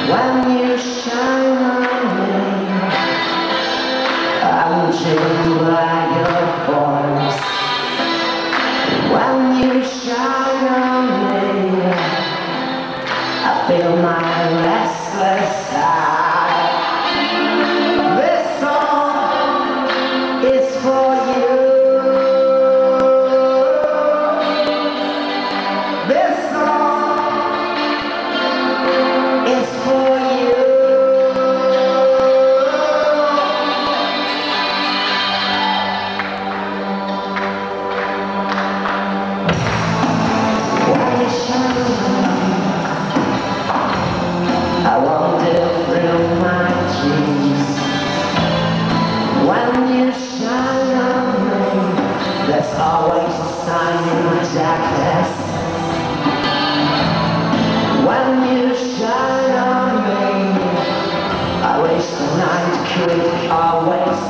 When you shine on me, I'm chilled by your voice. When you shine on me, I feel my restless side. This song is for you. This song is for you. When you shine on me, I wander through my dreams. When you shine on me, there's always a sign in my darkness. When you shine on me, I wish the night could always